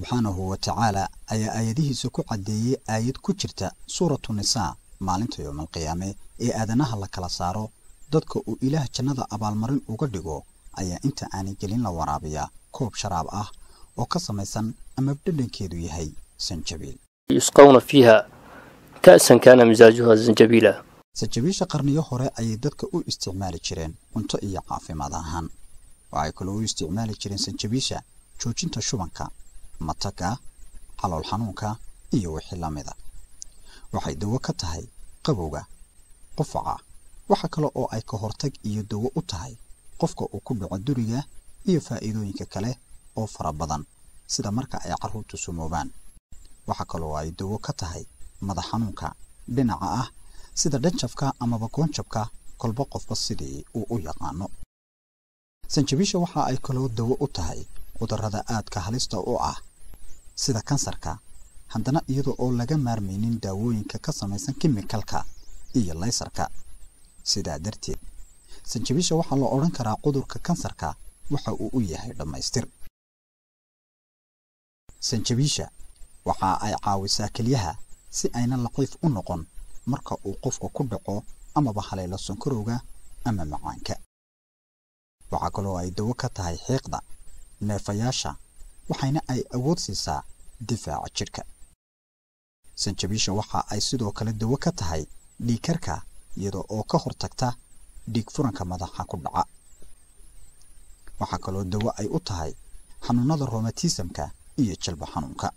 subxaanahu wa tacaala ayaa aayadihiisa ku caddeeyey aayad ku jirta suuratu nisaa maalinta yowmalqiyaame ee aadanaha la kala saaro dadka uu ilaah jannada abaalmarin uga dhigo ayaa inta aanay gelin la waraabiyaa koob sharaab ah oo ka samaysan ama dhadhankeedu yahay sanjabiil يسقون فيها كأسا كان مزاجها زنجبيلا sanjabiisha qarniyo hore ayay dadka u isticmaali jireen cunto iyo caafimaad ahaan waxay kaloo u isticmaali jireen sanjabiisha joojinta shubanka mataga calool xanuunka iyo wixii la mid ah waxay dawo ka tahay qabowga qufaca waxa kale oo ay ka hortag iyo dawo u tahay qofka uu ku dhaco duriga iyo faa'iidooyinka kale oo fara badan sida marka ay carruurtu sumoobaan waxa kale oo ay dawo ka tahay madax xanuunka dhinaca ah sida dhanjafka ama goonjabka kolba qofba sidii uu u yaqaano sanjabiisha waxa ay kaloo dawo u tahay cudurrada aadka halista u ah sida kansarka haddana iyadoo oo laga maarmaynin daawooyinka ka samaysan kimikalka iyo laysarka sidaa darteed sanjabiisha waxaa la odhan karaa cudurka kansarka waxa uu u yahay dhammaystir sanjabiisha waxa ay caawisaa kelyaha si ayna laqiif u noqon marka uu qofku ku dhaco amaba haleelo sonkorowga ama macaanka waxa kaloo ay dawo ka tahay xiiqda neefayaasha waxayna ay awood siisaa difaaca jidhka sanjabiisha waxa ay sidoo kale dawo ka tahay dhiigkarka iyadoo oo ka hortagta dhiig furanka madaxa ku dhaca waxa kaloo dawo ay u tahay xanuunada rheumatismka iyo jilba xanuunka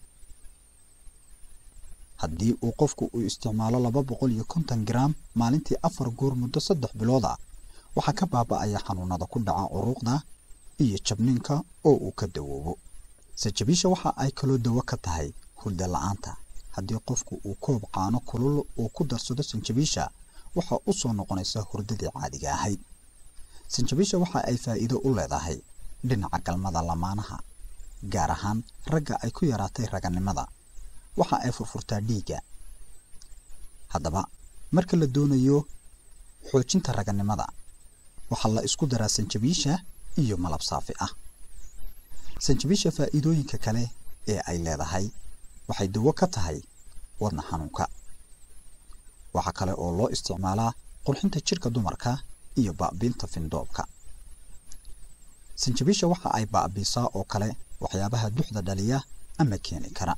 haddii uu qofku u isticmaalo 250 gram maalintii 4 goor muddo 3 bilood ah waxa ka baaba'aya xanuunada ku dhaca uruqda iyo jabninka oo uu ka dawoobo sanjabiisha waxa ay kaloo dawo ka tahay hurdo la'aanta haddii qofku uu koob caano kulul uu ku darsado sanjabiisha waxa uu soo noqonaysa hurdadii caadiga ahayd sanjabiisha waxa ay faa'iido u leedahay dhinaca galmada lamaanaha gaar ahaan ragga ay ku yaraatay raganimada waxa ay furfurtaa dhiigga haddaba marka la doonayo xoojinta raganimada waxa la isku daraa sanjabiisha iyo malab saafi ah sanjabiisha faa'iidooyinka kale ee ay leedahay waxay dawo ka tahay wadna xanuunka waxa kale oo loo isticmaalaa qurxinta jirka dumarka iyo baabiinta findoobka sanjabiisha waxa ay baabiisaa oo kale waxyaabaha duxda dhaliya ama keeni kara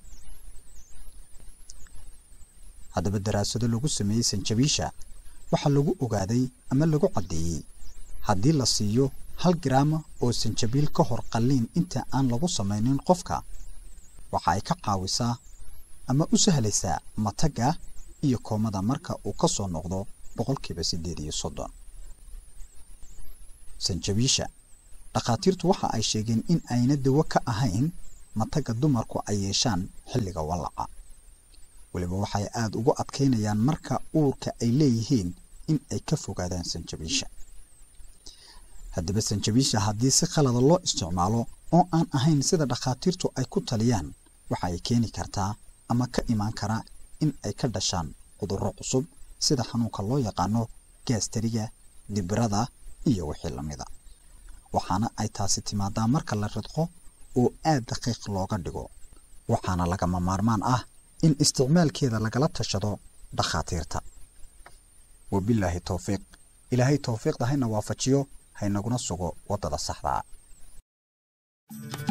haddaba daraasado lagu sameeyay sanjabiisha waxa lagu ogaaday ama lagu cadeeyay haddii la siiyo 1 gram oo sanjabiil ka hor qalliin inta aan lagu sameeynin qofka waxa ay ka caawisaa ama u sahlaysaa mataga iyo koomada marka uu ka soo noqdo 8% sanjabiisha dhaqaatiirtu waxa ay sheegeen in ayna dawo ka ahayn mataga dumarku ay yeeshaan xilliga walaca waliba waxay aad ugu adkeynayaan marka uurka ay leeyihiin in ay ka fogaadaan sanjabiisha haddaba sanjabiisha haddii si khalad loo isticmaalo oo aan ahayn sida dhaqaatiirtu ay ku taliyaan waxa ay keeni kartaa ama ka iman kara in ay ka dhashaan cudurro cusub sida xanuunka loo yaqaano gaasteriga dibirada iyo wixii la mid ah waxaana ay taasi timaadaa marka la ridqo oo aad daqiiq looga dhigo waxaana lagama maarmaan ah in isticmaalkeeda lagala tashado dhaqaatiirta wabillahi tawfiiq ilaahay tawfiiqda hayna waafajiyo haynaguna sugo wadada saxda ah